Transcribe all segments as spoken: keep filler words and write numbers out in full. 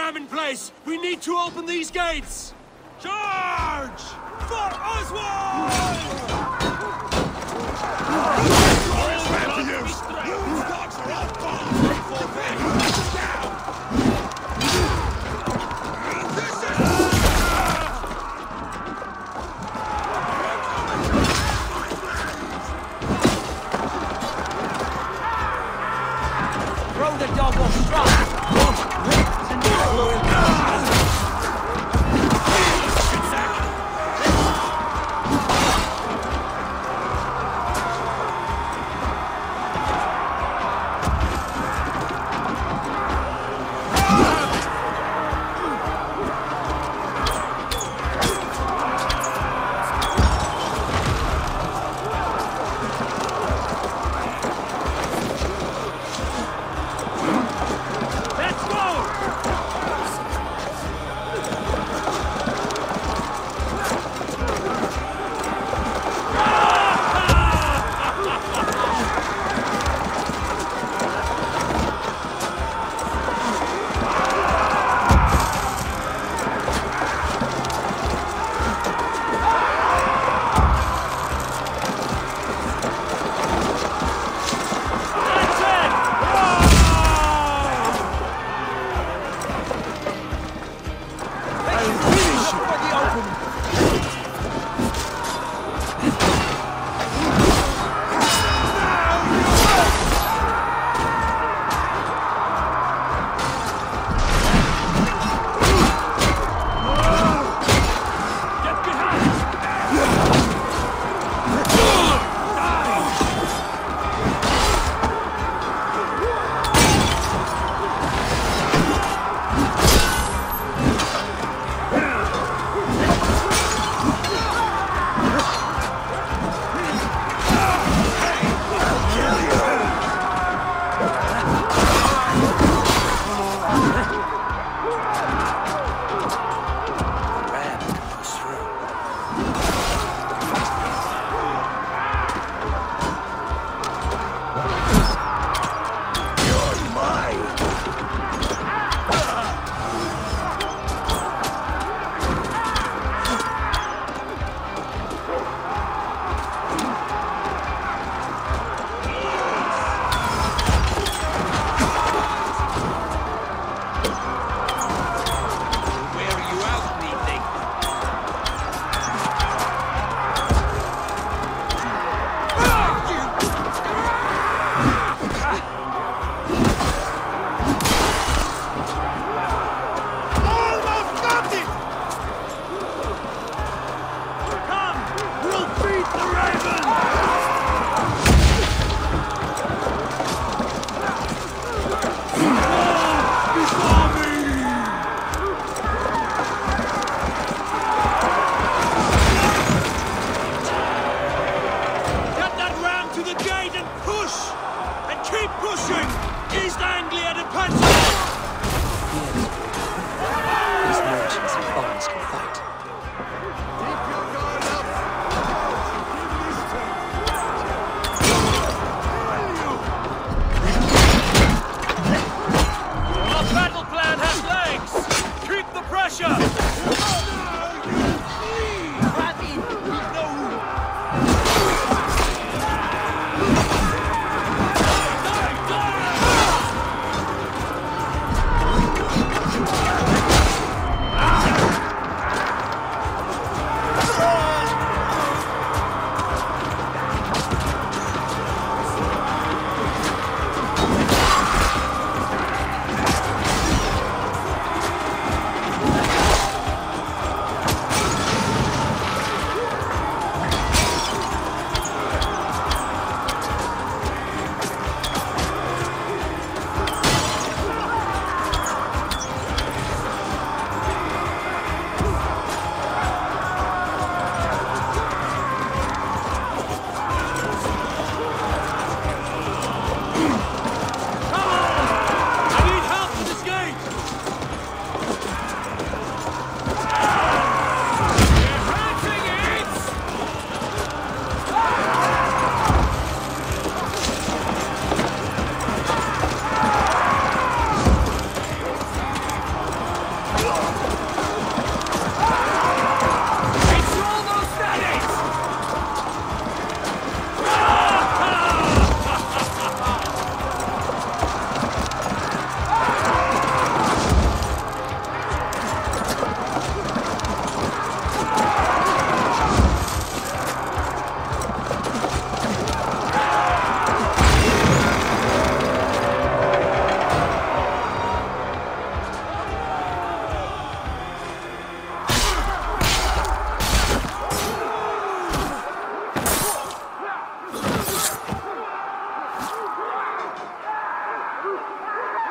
ram in place! We need to open these gates! Charge! For Oswald! Throw the dog or strike!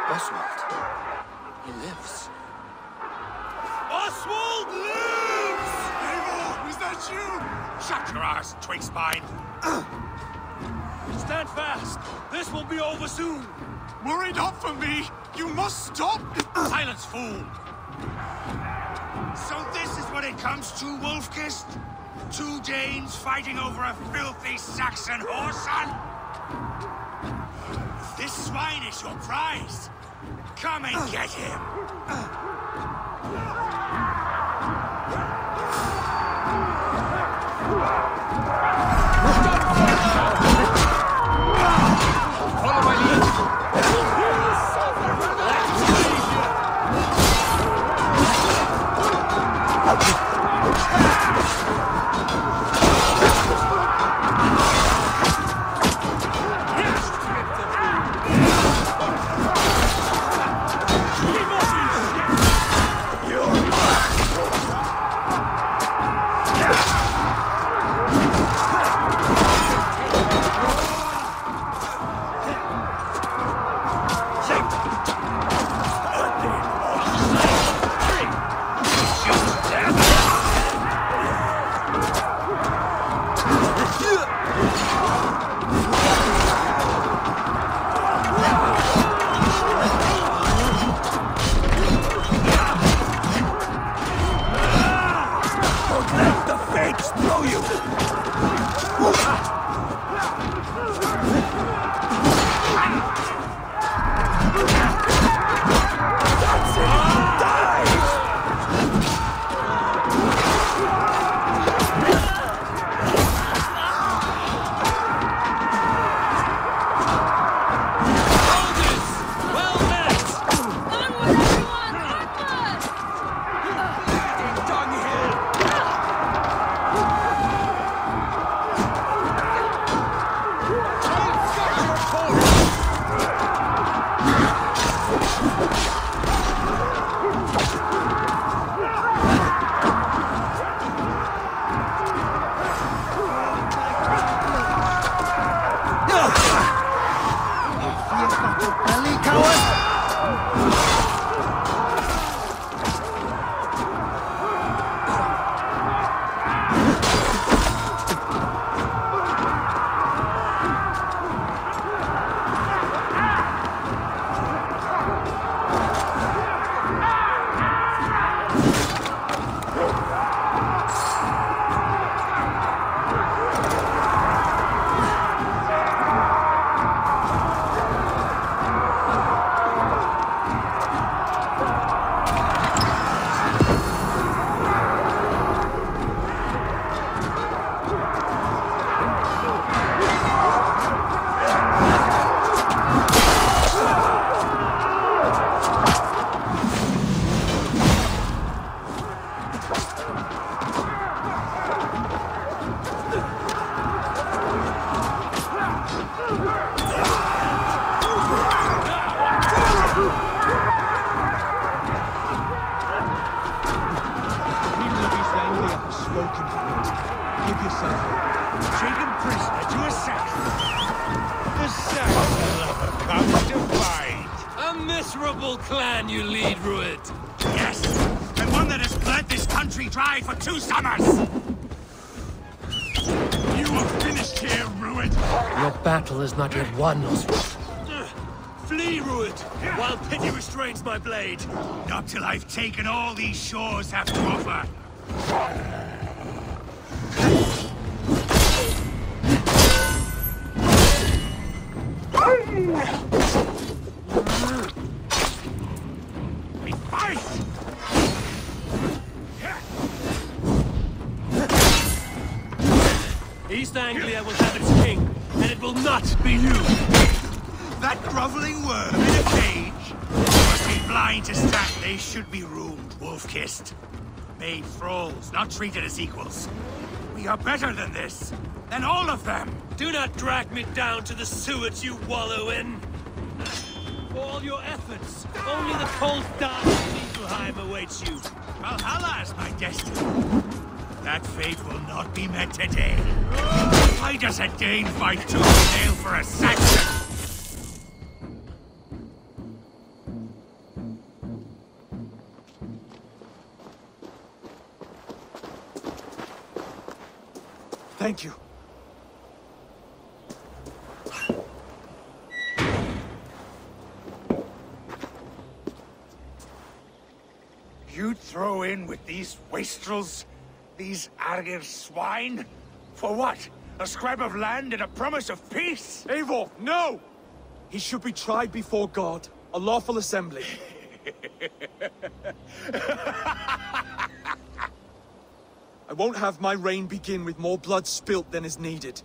Oswald. He lives. Oswald lives! Eivor, is that you? Shut your arse, twig spine! Stand fast! This will be over soon! Worry not for me! You must stop! Silence, fool! So this is what it comes to, Wolf-Kissed? Two Danes fighting over a filthy Saxon whoreson? This swine is your prize! Come and get him! Follow my lead! Miserable clan you lead, Rued. Yes, and one that has bled this country dry for two summers. You are finished here, Rued. Your battle is not yet won, Oswald. Uh, flee, Rued, while pity restrains my blade. Not till I've taken all these shores have to offer. East Anglia will have its king, and it will not be you! That groveling worm in a cage? You must be blind to stat they should be ruled, wolf-kissed. Made thralls, not treated as equals. We are better than this, than all of them! Do not drag me down to the sewage you wallow in! For all your efforts, only the cold dark of Niflheim awaits you. Valhalla is my destiny. That fate will not be met today. Why does a Dane fight tooth and nail for a Saxon? Thank you. You'd throw in with these wastrels? These Argir swine? For what? A scrap of land and a promise of peace? Eivor, no! He should be tried before God, a lawful assembly. I won't have my reign begin with more blood spilt than is needed.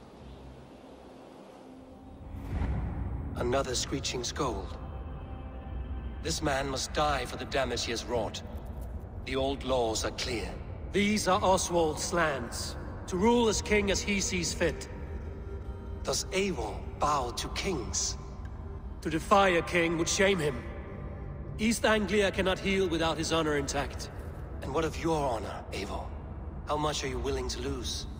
Another screeching scold. This man must die for the damage he has wrought. The old laws are clear. These are Oswald's lands, to rule as king as he sees fit. Does Eivor bow to kings? To defy a king would shame him. East Anglia cannot heal without his honor intact. And what of your honor, Eivor? How much are you willing to lose?